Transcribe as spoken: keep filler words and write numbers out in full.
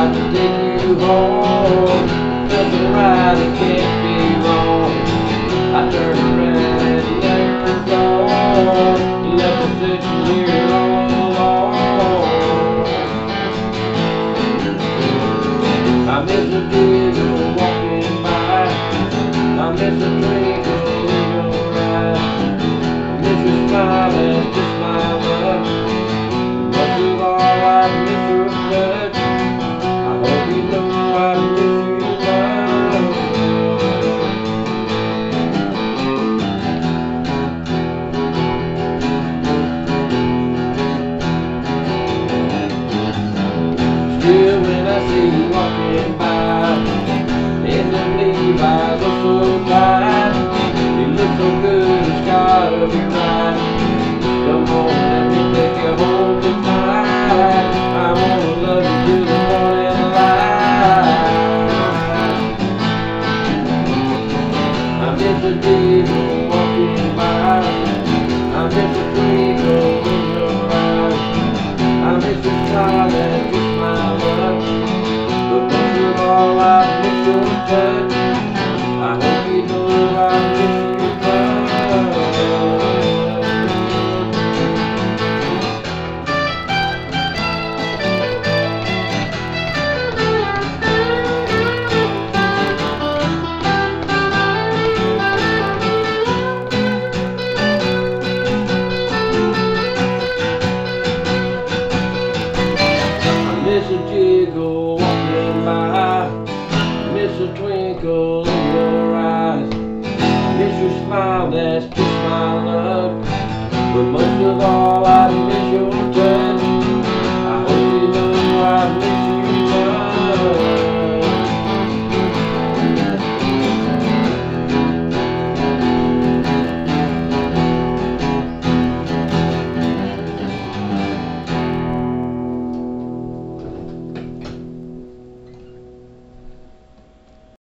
like to take you home. Nothing right, it can't be wrong. I turned around and let her go. Left her sitting here all alone. I miss a girl walking by. I miss a twinkle in your eye. I miss your smile and just my love. Most of all, I miss your touch. I hope you know I miss you, love. Still, when I see you walking by in the Levi's, look so tight. You look so good, it's gotta be right. Come on, let me take you home tonight. I wanna love you till the morning light. I miss a devil walking by. I miss a twinkle in your eyes. I miss your smile and kiss my love. But most of all, I miss your touch. I hope you know I miss you, love. Miss a jiggle walking by, miss a twinkle in your eyes, miss your smile that's just my love, but most of all I miss your